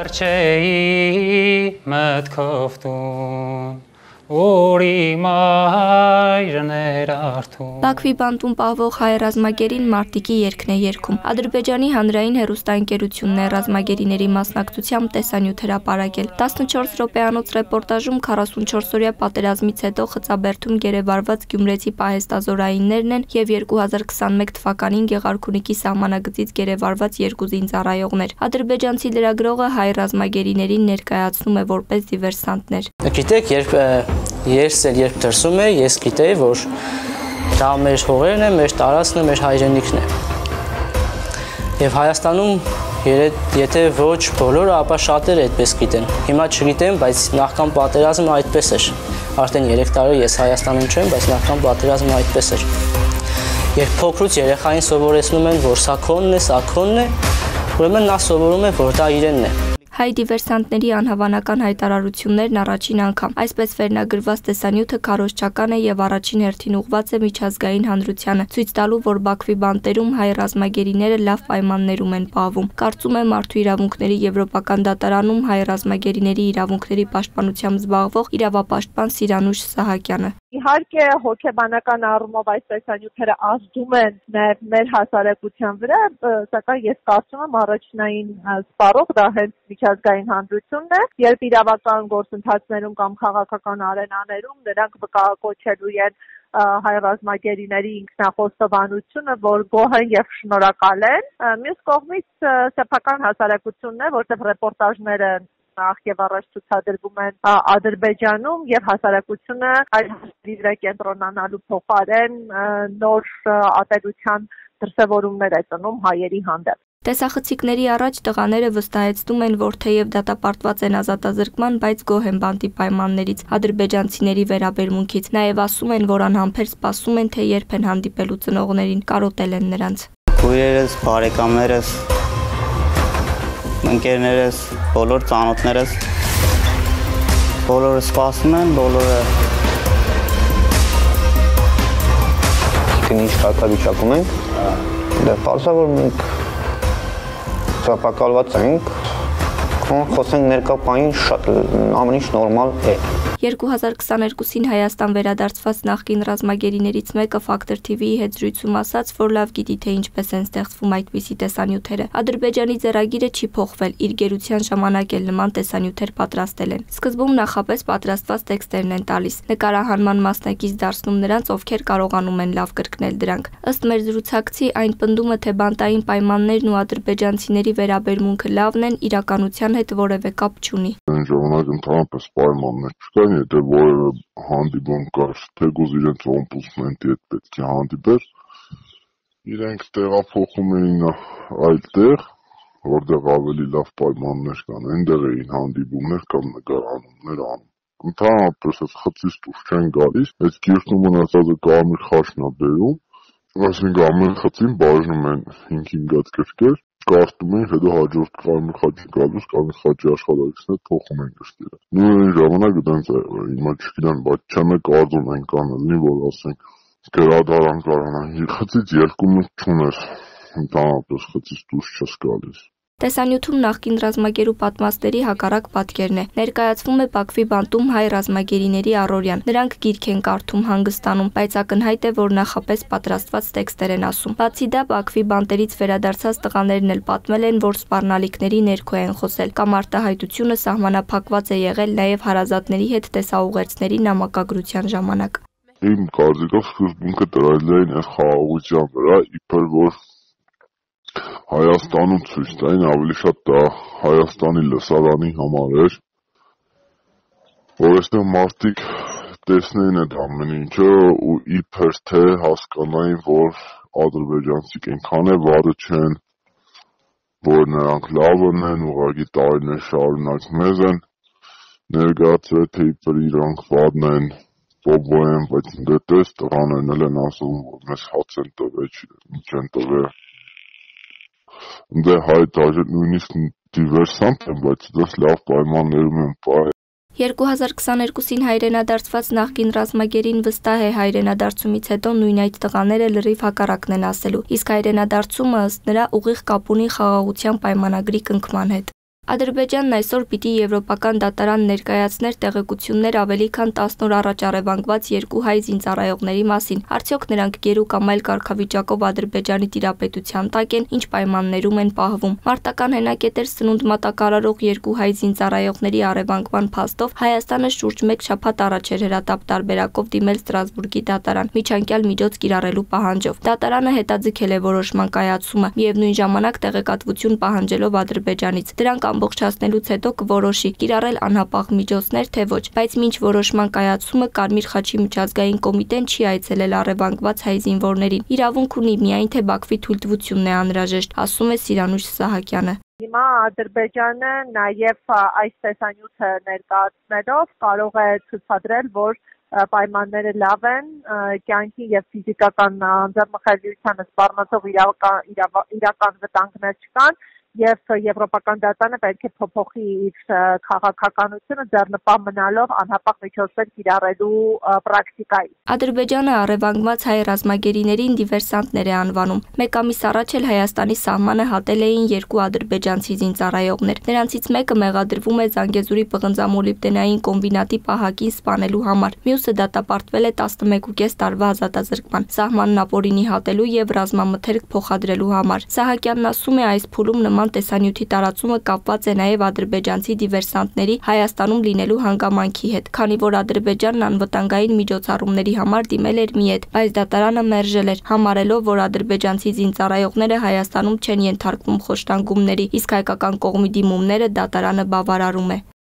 չէի մտքով տուն Ուրի մայրն էր արթուն Բաքվի բանտում պահվող հայ ռազմագերին մարտիկի երգն է երգում։ Ադրբեջանի հանրային հեռուստաընկերությունն է ռազմագերիների մասնակցությամբ տեսանյութ հրապարակել։ 14 րոպեանոց ռեպորտաժում 44-օրյա պատերազմից հետո Խծաբերդում գերեվարված գյումրեցի պահեստազորայիններն են եւ 2021 թվականին Գեղարքունիքի սահմանագծից գերեվարված երկու զինծառայողներ։ Ադրբեջանցի լրագրողը հայ ռազմագերիներին ներկայացնում է որպես դիվերսանտներ։ Գիտեք, երբ դրսում է, ես գիտեի, որ դա մեր հողերն է, մեր տարածքն է, մեր հայրենիքն է։ Եվ Հայաստանում եթե ոչ բոլորը, ապա շատերը այդպես գիտեն։ Հիմա չգիտեմ, բայց նախքան պատերազմը այդպես էր։ Արդեն 3 տարի ես Հայաստանում չեմ, բայց նախքան պատերազմը այդպես էր։ Երբ փոքրուց երեխային սովորեցնում են, որ սա քոնն է, ուրեմն նա սովորում է, որ դա իրենն է։ Հայ դիվերսանտների անհավանական հայտարարություններն առաջին անգամ։ Այսպես վերնագրված տեսանյութը քարոզչական է եւ առաջին հերթին ուղղված է միջազգային հանրությանը, ցույց տալու, որ Բաքվի բանտերում հայ ռազմագերիները լավ պայմաններում են պահվում։ Կարծում է Մարդու իրավունքների եվրոպական դատարանում հայ ռազմագերիների իրավունքների պաշտպանությամբ զբաղվող իրավապաշտպան Սիրանուշ Սահակյանը։ Իհարկե հոգեբանական առումով այս տեսանյութերը ազդում են նաև մեր հասարակության վրա, սակայն ես կարծում եմ առաջնային սպառող դա հենց միջազգային հանրությունն է, երբ իրավական գործընթացներում կամ քաղաքական արենաներում նրանք վկայակոչելու են հայ ռազմագերիների ինքնախոստովանությունը, որ գոհ են եւ շնորհակալ են։ Մյուս կողմից սեփական հասարակությունն է, որտեղ ռեպորտաժները նախ եւ առաջ ցուցադրվում են Ադրբեջանում եւ հասարակությունը այդ վրա կենտրոնանալու փոխարեն նոր ատելության դրսևորումներ է ծնում հայերի հանդեպ։ Տեսախցիկների առաջ տղաները վստահեցնում են, որ թեև դատապարտված են ազատազրկման, բայց գոհ են բանտի պայմաններից, ադրբեջանցիների վերաբերմունքից։ Նաև ասում են, որ անհամբեր սպասում են, թե երբ են հանդիպելու ծնողներին, կարոտել են նրանց։ Քույրերս, բարեկամներս, ընկերներս, բոլոր ծանոթներս, բոլորը սպասում են, բոլորը ինչ կարգավիճակում ենք, դե պարզ է, որ մենք սապակալված ենք, խոսենք ներկա պահին շատ ամեն ինչ նորմալ է։ 2022-ին Հայաստան վերադարձված նախկին ռազմագերիներից մեկը Factor TV-ի հետ զրույցում ասաց, որ լավ գիտի, թե ինչպես են ստեղծվում այդպիսի տեսանյութերը։ Ադրբեջանի ձեռագիրը չի փոխվել, իր գերության ժամանակ էլ նման տեսանյութեր պատրաստել են։ Սկզբում նախապես պատրաստված տեքստերն են տալիս, նկարահանման մասնակից դարձնում նրանց, ովքեր կարողանում են լավ կրկնել դրանք։ Ըստ մեր զրուցակցի, այն պնդումը, թե բանտային պայմաններն ու ադրբեջանցիների վերաբերմունքը լավն են, իրականության հետ որևէ կապ չունի։ Ժամանակ ընդհանրապես պայմաններ չկան, եթե որևէ հանդիպում կար, թեկուզ իրենց օմբուդսմենի հետ պետք է հանդիպեր, իրենք տեղափոխում էին այդտեղ, որտեղ ավելի լավ պայմաններ կան, այնտեղ էին հանդիպումներ կամ նկարահանումներ անում։ Ընդհանրապես այս խցից դուրս չեն գալիս, այդ գիրկն մնացածը կարմիր խաչն է բերում, այսինքն ամեն խցին բաժնում են 5-5 հատ գրքեր, կարդում են, հետո հաջորդ կարմիր խաչի գալուց կարմիր խաչի աշխատակիցն է փոխում են գրքերը։ Նույն ժամանակ դրանց հիմա չգիտեմ, բայց չեմ կարծում այնքան լինի, որ ասենք գրադարան կարողանա խցից երկումը չուներ, ընդհանրապես խցից դուրս չես գալիս։ Տեսանյութում նախկին ռազմագերու պատմվածքների հակառակ պատկերն է։ Ներկայացվում է Բաքվի բանտում հայ ռազմագերիների առօրյան։ Նրանք գիրք են կարդում, հանգստանում, բայց ակնհայտ է, որ նախապես պատրաստված տեքստեր են ասում։ Բացի դա, Բաքվի բանտերից վերադարձած տղաներն էլ պատմել են, որ սպառնալիքների ներքո են խոսել, կամ արտահայտությունը սահմանափակված է եղել նաև հարազատների հետ տեսաուղերձների նամակագրության ժամանակ։ Իմ կարծիքով սկզբունքը դրել էին այս խաղաղության վրա, իբր որ Հայաստանում ցույց տային, ավելի շատ դա Հայաստանի լսարանի համար էր, որ այստեղ մարդիկ տեսնեին այդ ամեն ինչը ու իբր թե հասկանային, որ ադրբեջանցիք այնքան է վարը չեն, որ նրանք լավն են, ուղղակի տարիներ շարունակ մեզ են ներկայացրել, թե իբր իրանք վարն են, բոբո են, բայց դե տես տղաներն էլ են ասում, որ մեզ հաց են տվել, ինչ են տվել։ Դե հայտարարել նույնիսկ դիվերսանտ են, բայց դες լավ պայմաններում են պահել։ 2022-ին հայրենադարձված նախկին ռազմագերին վստահ է հայրենադարձումից հետո նույն այդ տղաները լրիվ հակառակն են ասելու, իսկ հայրենադարձումը ըստ նրա ուղիղ կապ ունի խաղաղության պայմանագրի կնքման հետ։ Ադրբեջանն այսօր պիտի եվրոպական դատարան ներկայացներ տեղեկություններ ավելի քան 10 օր առաջ առևանգված 2 հայ զինծառայողների մասին։ Արդյոք նրանք գերու կամ այլ կարգավիճակով Ադրբեջանի տիրապետության տակ են, ինչ պայմաններում են պահվում։ Մարտական հենակետեր սնունդ մատակարարող 2 հայ զինծառայողների առևանգման փաստով Հայաստանը շուրջ 1 շաբաթ առաջ էր հրատապ տարբերակով դիմել Ստրասբուրգի դատարան միջանկյալ միջոց կիրառելու պահանջով։ Դատարանը հետաձգել է որոշման կայացումը, միևնույն ժամանակ տեղեկատվություն պահանջելով Ադրբեջանից։ Դրանք ամբողջացնելուց հետո կորոշի կիրառել անհապաղ միջոցներ թե ոչ, բայց մինչ որոշման կայացումը Կարմիր խաչի միջազգային կոմիտեն չի այցելել առևանգված հայ զինվորներին։ Իրավունք ունի միայն թե Բաքվի թույլտվությունն է անհրաժեշտ, ասում է Սիրանուշ Սահակյանը։ Հիմա Ադրբեջանը նաև այս տեսանյութը ներկայացնելով կարող է ցուցադրել, որ պայմանները լավ են, կյանքի եւ ֆիզիկական անձնամխելիությանը սպառնացող իրական վտանգներ չկան եւ եվրոպական դատարանը պետք է փոփոխի իր քաղաքականությունը ձեռնպահ մնալով անհապաղ միջոցներ կիրառելու պրակտիկայի։ Ադրբեջանը առևանգված հայ ռազմագերիներին դիվերսանտներ է անվանում։ Մեկ ամիս առաջ էլ Հայաստանի սահմանը հատել էին 2 ադրբեջանցի զինծառայողներ։ Նրանցից մեկը մեղադրվում է Զանգեզուրի պղնձամոլիբդենային կոմբինատի պահակին սպանելու համար։ Մյուսը դատապարտվել է 11.5 տարվա ազատազրկման, սահմանն ապօրինի հատելու եւ ռազմամթերք փոխադրելու համար։ Սահակյանն ասում է, այս փուլում նման տեսանյութի տարածումը կապված է նաև ադրբեջանցի դիվերսանտների Հայաստանում լինելու հանգամանքի հետ, քանի որ Ադրբեջանն անվտանգային միջոցառումների համար դիմել էր մի հետ, բայց դատարանը մերժել էր, համարելով, որ ադրբեջանցի զինծառայողները Հայաստանում չեն ենթարկվում խոշտանգումների, իսկ հայկական կողմի դիմումները դատարանը բավարարում է։